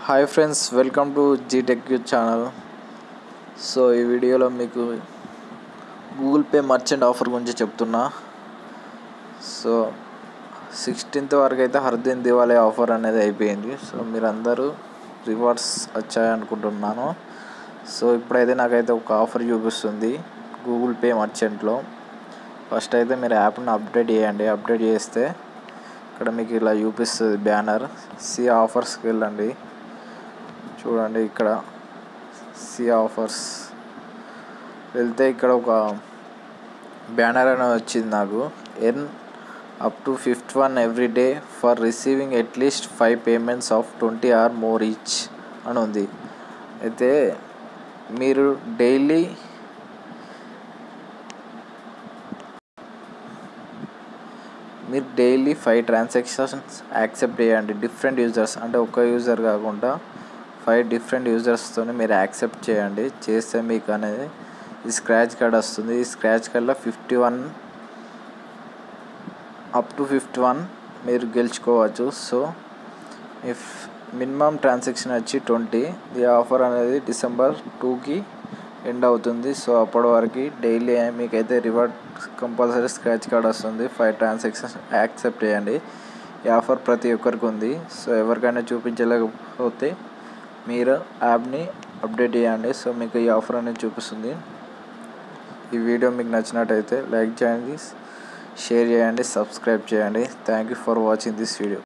Hi friends, welcome to జీటెక్ channel. So ఈ వీడియోలో మీకు గూగుల్ పే మర్చెంట్ ఆఫర్ గురించి చెప్తున్నా. సో 16th వరకు అయితే హర్ దిన్ దివాళీ ఆఫర్ అనేది అయిపోయింది. సో మీరందరూ రివార్డ్స్ వచ్చాయనుకుంటున్నాను. సో ఇప్పుడైతే నాకైతే ఒక ఆఫర్ చూపిస్తుంది గూగుల్ పే మర్చెంట్లో. ఫస్ట్ అయితే మీరు యాప్ని అప్డేట్ చేయండి. అప్డేట్ చేస్తే ఇక్కడ మీకు ఇలా చూపిస్తుంది బ్యానర్. సి ఆఫర్స్కి వెళ్ళండి. చూడండి, ఇక్కడ సి ఆఫర్స్ వెళ్తే ఇక్కడ ఒక బ్యానర్ అనేది వచ్చింది నాకు. Earn up to 51 every day for receiving at least 5 payments of 20 or more each అని ఉంది. అయితే మీరు డైలీ మీరు 5 ట్రాన్సాక్షన్స్ యాక్సెప్ట్ చేయండి. డిఫరెంట్ యూజర్స్ అంటే ఒక యూజర్ కాకుండా 5 డిఫరెంట్ యూజర్స్తో మీరు యాక్సెప్ట్ చేయండి. చేస్తే మీకు అనేది ఈ స్క్రాచ్ కార్డ్ వస్తుంది. ఈ స్క్రాచ్ కార్డ్లో 51 అప్ టు 51 మీరు గెలుచుకోవచ్చు. సో ఇఫ్ మినిమం ట్రాన్సాక్షన్ వచ్చి 20. ఈ ఆఫర్ అనేది December 2కి ఎండ్ అవుతుంది. సో అప్పటి వరకు డైలీ మీకైతే రివార్డ్ కంపల్సరీ స్క్రాచ్ కార్డ్ వస్తుంది. 5 ట్రాన్సాక్షన్స్ యాక్సెప్ట్ చేయండి. ఈ ఆఫర్ ప్రతి ఒక్కరికి ఉంది. సో ఎవరికైనా చూపించలేకపోతే మీరు యాప్ని అప్డేట్ చేయండి. సో మీకు ఈ ఆఫర్ అనేది చూపిస్తుంది. ఈ వీడియో మీకు నచ్చినట్టయితే లైక్ చేయండి, షేర్ చేయండి, సబ్స్క్రైబ్ చేయండి. Thank you for watching this video.